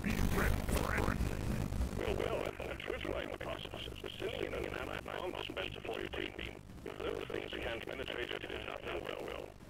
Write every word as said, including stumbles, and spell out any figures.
Well, well, that's streamline the process. Sicilian and Anna bombs meant for your team. If those things can't penetrate it, it is not done well, well.